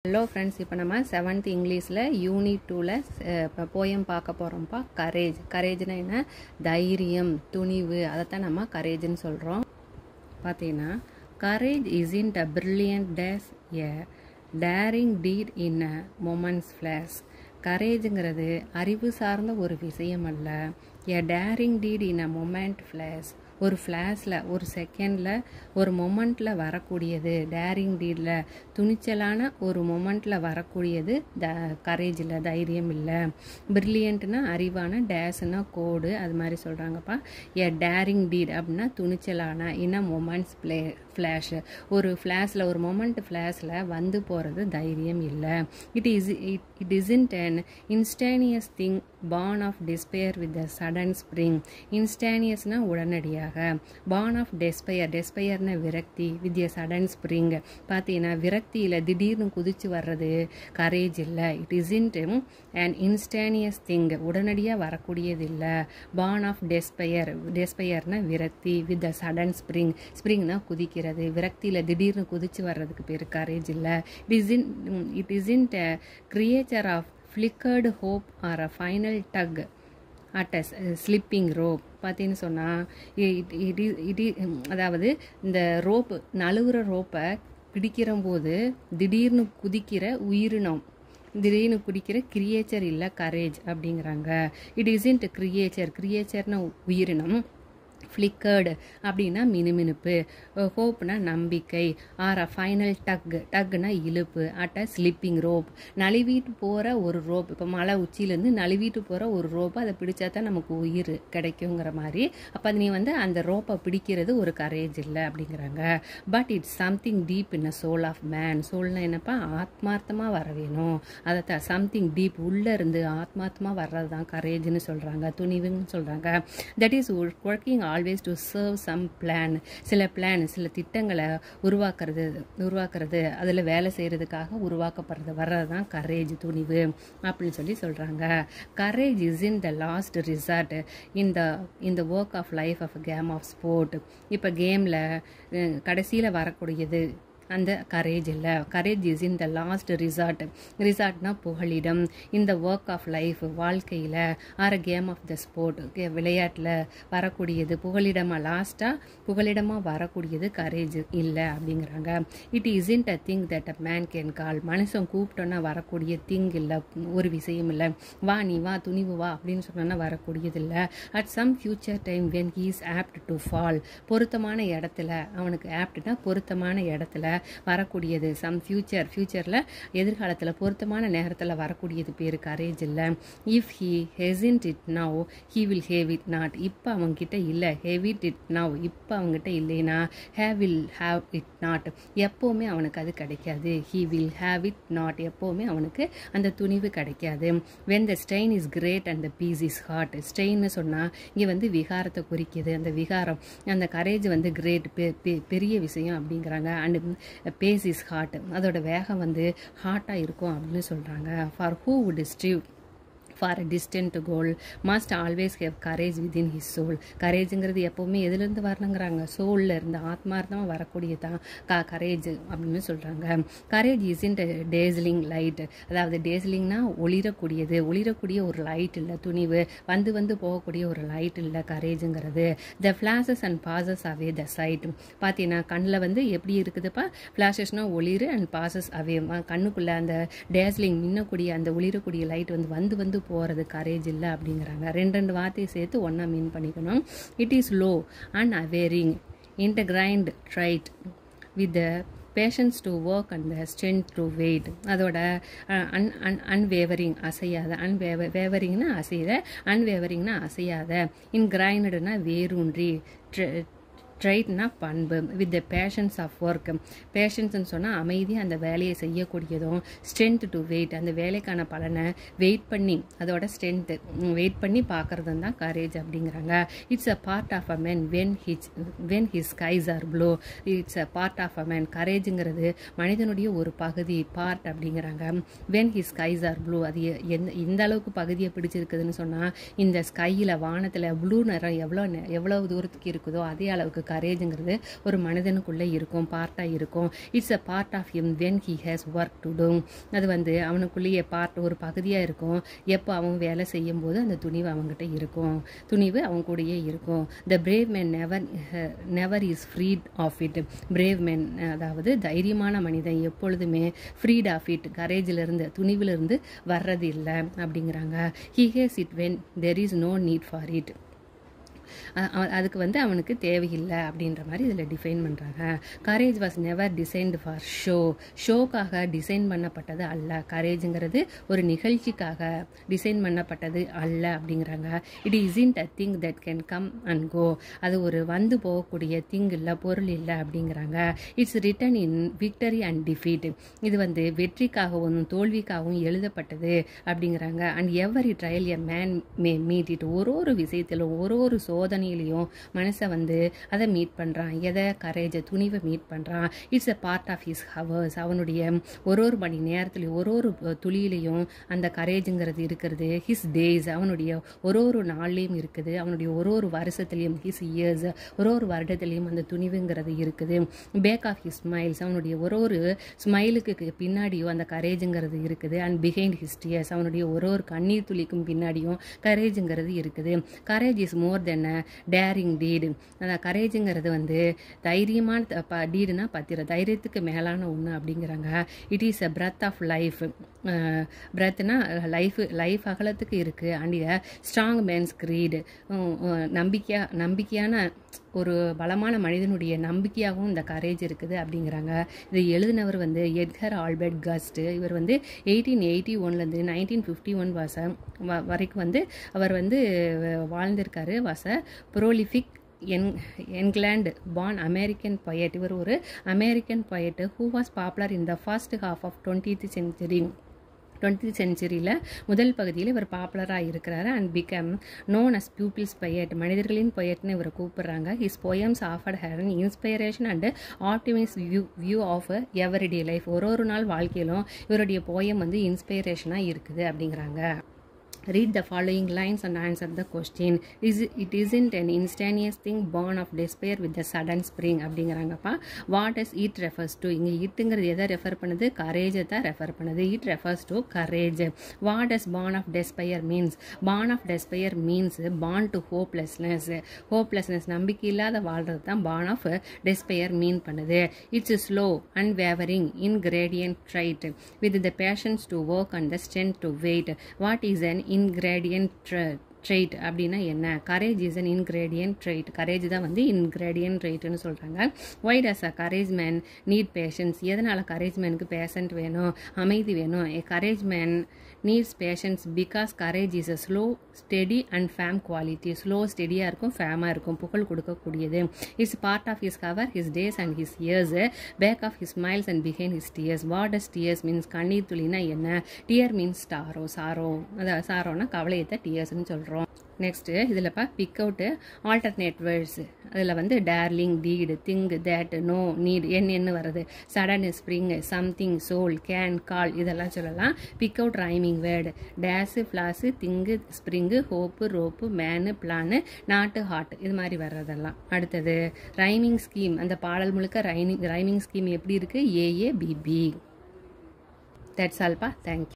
Hello friends, இப்போ நம்ம 7th இங்கிலீஷில் யூனிட் 2ல் போயம் பார்க்க போகிறோம்ப்பா. கரேஜ்னா என்ன? தைரியம், துணிவு, அதைத்தான் நம்ம கரேஜ்னு சொல்கிறோம். பார்த்தீங்கன்னா courage isn't a brilliant dash, a daring deed in a moment's flash. கரேஜுங்கிறது அறிவு சார்ந்த ஒரு விஷயம் அல்ல. a daring deed in a moment flash. ஒரு ஃப்ளாஷில், ஒரு செகண்டில், ஒரு மொமெண்ட்டில் வரக்கூடியது. டேரிங் டீடில், துணிச்சலான ஒரு மொமெண்ட்டில் வரக்கூடியது கரேஜில், தைரியம் இல்லை. பிரில்லியண்ட்னா அறிவான, டேஷ்னா கோடு, அது மாதிரி சொல்கிறாங்கப்பா. ஏ டேரிங் டீட் அப்படின்னா துணிச்சலான, இன்னும் மொமெண்ட்ஸ் ஃப்ளாஷ், ஒரு ஃப்ளாஷில், ஒரு மொமெண்ட் ஃப்ளாஷில் வந்து போகிறது தைரியம் இல்லை. It isn't an instantaneous thing born of despair with a sudden spring. instantaneousனா உடனடியாக, born of despairனா விரக்தி, with a sudden spring. பார்த்தீங்கன்னா விரக்தியில் திடீர்னு குதிச்சு வர்றது கரேஜ் இல்லை. It isn't an instantaneous thing, உடனடியாக வரக்கூடியது இல்லை. born of despairனா விரக்தி, with a sudden springனா குதிக்கிறது, விரக்தியில் திடீர்னு குதிச்சு வர்றதுக்கு பேர் கரேஜ் இல்லை. it isn't a creature of flickered hope or a final tug at a slipping rope. பார்த்தீங்கன்னு சொன்னால் அதாவது இந்த ரோப்பு, நழுவுற ரோப்பை பிடிக்கிற போது திடீர்னு குதிக்கிற உயிரினம், திடீர்னு குடிக்கிற கிரியேச்சர் இல்லை கரேஜ் அப்படிங்கிறாங்க. இட் isn't கிரியேச்சர்னா உயிரினம், ஃப்ளிக்கர்டு அப்படின்னா மினுமினுப்பு, ஹோப்னா நம்பிக்கை, ஆர் அ ஃபைனல் டக்னா இழுப்பு, அட் அ ஸ்லிப்பிங் ரோப் நழுவிட்டு போகிற ஒரு ரோப். இப்போ மலை உச்சியிலேருந்து நழுவிட்டு போகிற ஒரு ரோப்பு, அதை பிடிச்சா தான் நமக்கு உயிர் கிடைக்குங்கிற மாதிரி. அப்போ அது நீ அந்த ரோப்பை பிடிக்கிறது ஒரு கரேஜ் இல்லை அப்படிங்கிறாங்க. But it's something deep in a soul of man. சோல்னா என்னப்பா? ஆத்மார்த்தமாக வர வேணும். அதை சம்திங் டீப், உள்ளேருந்து ஆத்மார்த்தமாக வர்றது தான் கரேஜ்னு சொல்கிறாங்க, துணிவுன்னு சொல்கிறாங்க. That is working always to serve some plan. சில திட்டங்களை உருவாக்குறது, அதில் வேலை செய்கிறதுக்காக உருவாக்கப்படுறது வர்றதுதான் கரேஜ், துணிவு அப்படின்னு சொல்கிறாங்க. Courage is in the last resort in the work of life of a game of sport. இப்போ கேமில் கடைசியில் வரக்கூடியது அந்த கரேஜ் இல்லை. Courage is in the last ரிசார்ட்னா புகலிடம். இந்த ஒர்க் ஆஃப் லைஃப், வாழ்க்கையில், or game of the sport, விளையாட்டில் வரக்கூடியது புகலிடமாக வரக்கூடியது கரேஜ் இல்லை அப்படிங்கிறாங்க. It isn't a thing that a man can call. மனுஷன் கூப்பிட்டோன்னா வரக்கூடிய திங் இல்லை, ஒரு விஷயம் இல்லை. வா நீ வா, துணிவு வா அப்படின்னு சொன்னோன்னா வரக்கூடியது இல்லை. At some future time when he is apt to fall. பொருத்தமான இடத்துல, அவனுக்கு ஆப்ட்னா பொருத்தமான இடத்துல வரக்கூடியது. சம் ஃபியூச்சரில், எதிர்காலத்தில், பொருத்தமான நேரத்தில் வரக்கூடியது பேர் கரேஜ் இல்லை. If he hasn't it now he will have it not. இப்போ அவங்ககிட்ட இல்லை, ஹேவ் இட் நவ், இப்போ அவங்ககிட்ட இல்லைன்னா வில் ஹாவ் இட் நாட், எப்போவுமே அவனுக்கு அது கிடைக்காது. He will have it not, எப்போவுமே அவனுக்கு அந்த துணிவு கிடைக்காது. When the strain is great and the peace is hot. ஸ்ட்ரெயின்னு சொன்னால் இங்கே விகாரத்தை குறிக்குது. அந்த விகாரம், அந்த கரேஜ் கிரேட், பெரிய விஷயம் அப்படிங்கிறாங்க. அண்ட் பேஸ் இஸ் ஹாட், அதோட வேகம் ஹாட்டாக இருக்கும் அப்படின்னு சொல்கிறாங்க. For who would strive for a distant goal must always have courage within his soul. கரேஜுங்கிறது எப்போவுமே எதுலேருந்து வரணுங்கிறாங்க? சோலில் இருந்து, ஆத்மார்த்தமாக வரக்கூடிய தான் கரேஜ் அப்படின்னு சொல்கிறாங்க. Courage isn't dazzling light. அதாவது டேஸ்லிங்னா ஒளிரக்கூடிய ஒரு லைட் இல்லை, துணிவு வந்து போகக்கூடிய ஒரு லைட் இல்லை கரேஜுங்கிறது. The flashes and passes away the sight. பார்த்தீங்கன்னா கண்ணில் எப்படி இருக்குதுப்பா? ஃப்ளாஷஸ்னால் ஒளிரு, அண்ட் பாசஸ் அவே, கண்ணுக்குள்ளே அந்த டேஸ்லிங் மின்னக்கூடிய அந்த ஒளிரக்கூடிய லைட் வந்து போகிறது கரேஜ் இல்லை அப்படிங்கிறாங்க. ரெண்டு வார்த்தையை சேர்த்து ஒன்றா மீன் பண்ணிக்கணும். It is low and unwavering ingrained trait with the patience to work and the strength to wait. அதோட அன்வேவரிங், அசையாத, வேவரிங்னா அசையாத, இன்கிரைண்டட்னா வேரூன்றி, ட்ரைட்னா பண்பு, with the patience of work. பேஷன்ஸ்ன்னு சொன்னால் அமைதி, அந்த வேலையை செய்யக்கூடியதும், ஸ்ட்ரென்த் டு வெயிட், அந்த வேலைக்கான பலனை வெயிட் பண்ணி, அதோட ஸ்ட்ரென்த்து வெயிட் பண்ணி பார்க்கறது தான் கரேஜ் அப்படிங்கிறாங்க. It's a part of a man when his skies are blue. It's a part of a man. கரேஜுங்கிறது மனிதனுடைய ஒரு பகுதி, பார்ட் அப்படிங்கிறாங்க. When his skies are blue, அது எந்த அளவுக்கு பகுதியை பிடிச்சிருக்குதுன்னு சொன்னால், இந்த ஸ்கையில், வானத்தில் ப்ளூ நிறம் எவ்வளவு தூரத்துக்கு இருக்குதோ அதே அளவுக்கு கரேஜுங்கிறது ஒரு மனிதனுக்குள்ளே இருக்கும், பார்ட்டாக இருக்கும். It's a part of him when he has work to do. அது வந்து அவனுக்குள்ளேயே பார்ட் ஒரு பகுதியாக இருக்கும். எப்போ அவன் வேலை செய்யும் போது அந்த துணிவு அவங்ககிட்ட இருக்கும், துணிவு அவங்க கூடயே இருக்கும். The brave man never is freed of it. Brave man அதாவது தைரியமான மனிதன் எப்பொழுதுமே ஃப்ரீட் ஆஃப் இட், கரேஜிலிருந்து துணிவிலிருந்து வர்றது இல்லை அப்படிங்கிறாங்க. He has it when there is no need for it. அதுக்கு வந்து அவனுக்கு தேவையில்லை அப்படின்ற மாதிரி இதில் டிஃபைன் பண்ணுறாங்க. Courage was never designed for ஷோக்காக டிசைன் பண்ணப்பட்டது அல்ல. கரேஜுங்கிறது ஒரு நிகழ்ச்சிக்காக டிசைன் பண்ணப்பட்டது அல்ல அப்படிங்கிறாங்க. It isn't a thing that can come and கோ. அது ஒரு வந்து போகக்கூடிய திங் இல்லை, பொருள் இல்லை அப்படிங்கிறாங்க. It's written in victory and defeat. இது வந்து வெற்றிக்காகவும் தோல்விக்காகவும் எழுதப்பட்டது அப்படிங்கிறாங்க. And every trial a man may meet இட். ஒரு விஷயத்திலும் ஒரு சோதனையிலையும் மனசை வந்து அதை மீட் பண்ணுறான். எதை? கரேஜை, துணிவை மீட் பண்ணுறான். It's a part of his hours. அவனுடைய ஒரு மணி நேரத்துலையும் ஒரு துளியிலையும் அந்த கரேஜுங்கிறது இருக்கிறது. ஹிஸ் டேஸ், அவனுடைய ஒரு நாள்லையும் இருக்குது. அவனுடைய ஒரு வருஷத்துலையும், ஹிஸ் இயர்ஸ், ஒரு வருடத்துலையும் அந்த துணிவுங்கிறது இருக்குது. பேக் ஆஃப் ஹிஸ் ஸ்மைல்ஸ், அவனுடைய ஒரு ஸ்மைலுக்கு பின்னாடியும் அந்த கரேஜுங்கிறது இருக்குது. அண்ட் பிஹைண்ட் ஹிஸ் டியர்ஸ், அவனுடைய ஒரு கண்ணீர் துளிக்கும் பின்னாடியும் கரேஜுங்கிறது இருக்குது. Courage is more than daring deed. அந்த கரேஜுங்கிறது வந்து தைரியமான டீடுனா பத்திர, தைரியத்துக்கு மேலான ஒன்று அப்படிங்கிறாங்க. It is a breath of life. பிரெத்னா லைஃப் அகலத்துக்கு இருக்குது. அண்ட் ஸ்ட்ராங் மேன்ஸ் கிரீடு, நம்பிக்கையான ஒரு பலமான மனிதனுடைய நம்பிக்கையாகவும் இந்த கரேஜ் இருக்குது அப்படிங்கிறாங்க. இதை எழுதினவர் வந்து எட்கர் ஆல்பர்ட் கஸ்ட். இவர் வந்து 1881 1951 வரைக்கும் வந்து அவர் வந்து வாழ்ந்திருக்காரு. Was a prolific England born American poet. இவர் ஒரு American poet who was popular in the first half of 20th செஞ்சுரியில் முதல் பகுதியில் இவர் பாப்புலராக இருக்கிறாரு. And become known as people's poet, மனிதர்களின் பொயட்னு இவரை கூப்பிடுறாங்க. His poems offered her an inspiration and optimist view of everyday life. ஒரு நாள் வாழ்க்கையிலும் இவருடைய போயம் வந்து இன்ஸ்பிரேஷனாக இருக்குது அப்படிங்கிறாங்க. Read the following lines and answer the question. It isn't an instantaneous thing born of despair with the sudden spring அப்படிங்கிறாங்கப்பா. What does it refers to? இங்கே இட்டுங்கிறது எதை ரெஃபர் பண்ணுது? கரேஜை தான் ரெஃபர் பண்ணுது. It refers to courage. What does born of despair means? born of despair means born to hopelessness, நம்பிக்கை இல்லாத வாழ்றது தான் born of despair மீன் பண்ணுது. It's slow unwavering ingredient trait with the passions to work and the strength to wait. What is an ingredient trait அப்படின்னா என்ன? Courage is an ingredient trait. Courage தான் வந்து ingredient ட்ரைட்னு சொல்கிறாங்க. Why does a courage man need patience? எதனால் courage மேனுக்கு patient வேணும், அமைதி வேணும்? A courage man needs patience because courage is a slow steady and fame quality. Slow ஸ்டெடியாக இருக்கும், ஃபேமாக இருக்கும், புகழ் கொடுக்கக்கூடியது. It's part of his cover, his days and his years, back of his smiles and behind his tears. What does tears means? கண்ணீர் துளினா என்ன? Dear means sorrow, அதாவது சாரோனா கவலையத்தை டியர்ஸ்ன்னு சொல்கிறோம். நெக்ஸ்ட்டு இதில்ப்பா பிக் அவுட்டு ஆல்டர்னேட் வேர்ட்ஸ். அதில் வந்து darling, deed, think, that, no, need, என்ன வருது? Sudden, spring, something, soul, can, call, இதெல்லாம் சொல்லலாம். Pick out rhyming word. Days, flash, thing, spring, hope, rope, man, plan, not, hot, இது மாதிரி வர்றதெல்லாம். அடுத்தது ரைமிங் ஸ்கீம். அந்த பாடல் முழுக்க ரைமிங் ஸ்கீம் எப்படி இருக்குது? ஏஏபிபி. தட்ஸ் ஆல்ப்பா. தேங்க்யூ.